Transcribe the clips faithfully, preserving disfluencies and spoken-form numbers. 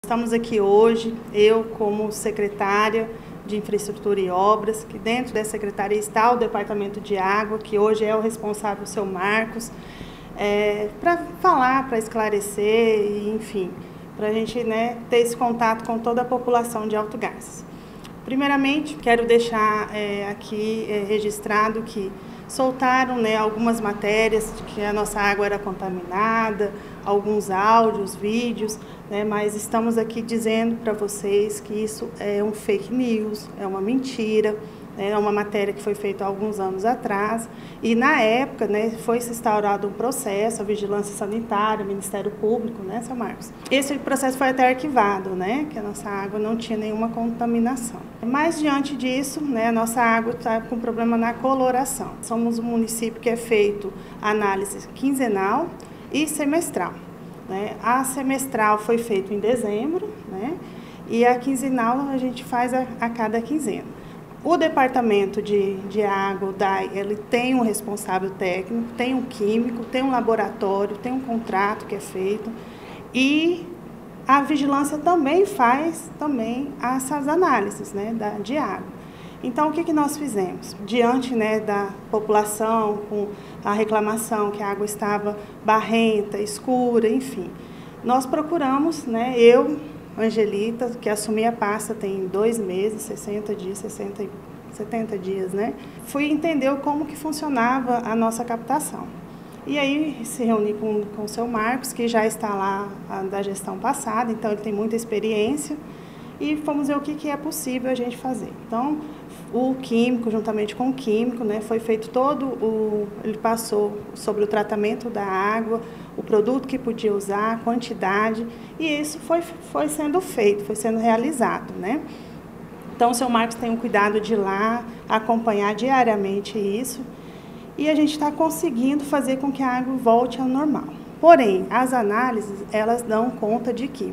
Estamos aqui hoje, eu como secretária de Infraestrutura e Obras, que dentro dessa secretaria está o Departamento de Água, que hoje é o responsável, o seu Marcos, é, para falar, para esclarecer, e, enfim, para a gente, né, ter esse contato com toda a população de Alto Garças. Primeiramente, quero deixar é, aqui é, registrado que soltaram, né, algumas matérias de que a nossa água era contaminada, alguns áudios, vídeos, né, mas estamos aqui dizendo para vocês que isso é um fake news, é uma mentira, né, é uma matéria que foi feita há alguns anos atrás e na época, né, foi se instaurado um processo, a Vigilância Sanitária, o Ministério Público, né, seu Marcos? Esse processo foi até arquivado, né, que a nossa água não tinha nenhuma contaminação. Mas diante disso, né, a nossa água está com problema na coloração. Somos um município que é feito análise quinzenal e semestral, né? A semestral foi feita em dezembro, né? E a quinzenal a gente faz a, a cada quinzena. O departamento de, de água, o D A I, ele tem um responsável técnico, tem um químico, tem um laboratório, tem um contrato que é feito e a vigilância também faz também essas análises, né, da, de água. Então, o que, que nós fizemos? Diante, né, da população, com a reclamação que a água estava barrenta, escura, enfim, nós procuramos, né, eu, Angelita, que assumi a pasta tem dois meses, sessenta dias, sessenta, setenta dias, né, fui entender como que funcionava a nossa captação. E aí se reuni com, com o seu Marcos, que já está lá a, da gestão passada, então ele tem muita experiência, e fomos ver o que, que é possível a gente fazer. Então, o químico, juntamente com o químico, né, foi feito todo o... ele passou sobre o tratamento da água, o produto que podia usar, a quantidade, e isso foi, foi sendo feito, foi sendo realizado, né? Então, o seu Marcos tem o cuidado de ir lá, acompanhar diariamente isso, e a gente está conseguindo fazer com que a água volte ao normal. Porém, as análises, elas dão conta de que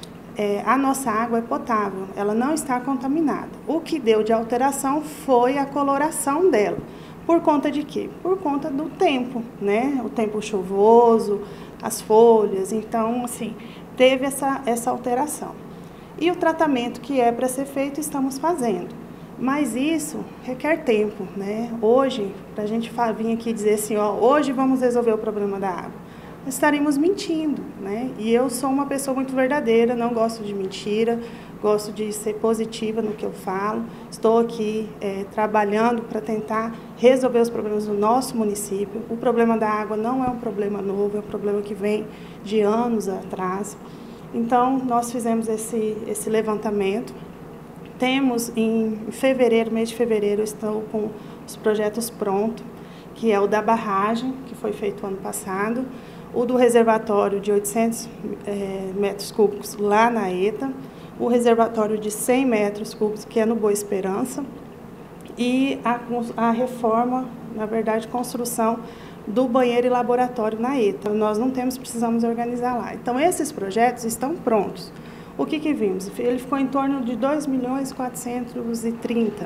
É, a nossa água é potável, ela não está contaminada. O que deu de alteração foi a coloração dela. Por conta de quê? Por conta do tempo, né? O tempo chuvoso, as folhas, então, assim, teve essa, essa alteração. E o tratamento que é para ser feito, estamos fazendo. Mas isso requer tempo, né? Hoje, para a gente vir aqui dizer assim, ó, hoje vamos resolver o problema da água, estaríamos mentindo, né? E eu sou uma pessoa muito verdadeira, não gosto de mentira, gosto de ser positiva no que eu falo. Estou aqui é, trabalhando para tentar resolver os problemas do nosso município. O problema da água não é um problema novo, é um problema que vem de anos atrás. Então, nós fizemos esse, esse levantamento. Temos em fevereiro, mês de fevereiro, eu estou com os projetos prontos, que é o da barragem, que foi feito ano passado, o do reservatório de oitocentos é, metros cúbicos lá na ETA, o reservatório de cem metros cúbicos, que é no Boa Esperança, e a, a reforma, na verdade, construção do banheiro e laboratório na ETA. Nós não temos, precisamos organizar lá. Então, esses projetos estão prontos. O que que vimos? Ele ficou em torno de dois milhões quatrocentos e trinta.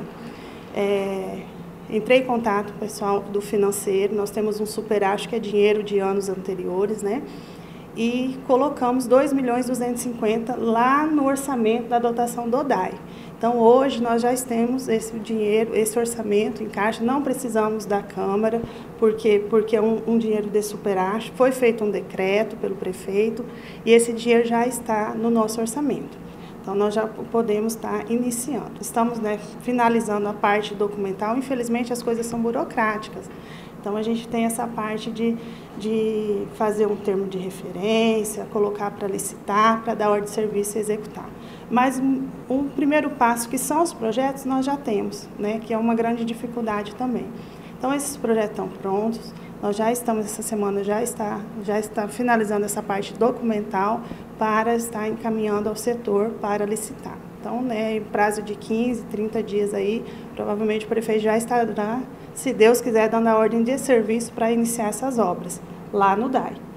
É, Entrei em contato com o pessoal do financeiro, nós temos um superacho que é dinheiro de anos anteriores, né? E colocamos dois milhões duzentos e cinquenta lá no orçamento da dotação do D A I. Então, hoje nós já temos esse dinheiro, esse orçamento em caixa, não precisamos da Câmara, porque, porque é um, um dinheiro de superacho, foi feito um decreto pelo prefeito e esse dinheiro já está no nosso orçamento. Então, nós já podemos estar iniciando. Estamos, né, finalizando a parte documental. Infelizmente, as coisas são burocráticas. Então, a gente tem essa parte de, de fazer um termo de referência, colocar para licitar, para dar ordem de serviço e executar. Mas o primeiro passo, que são os projetos, nós já temos, né, que é uma grande dificuldade também. Então, esses projetos estão prontos. Nós já estamos, essa semana, já está, já está finalizando essa parte documental para estar encaminhando ao setor para licitar. Então, né, em prazo de quinze, trinta dias aí, provavelmente o prefeito já estará, se Deus quiser, dando a ordem de serviço para iniciar essas obras lá no D A I.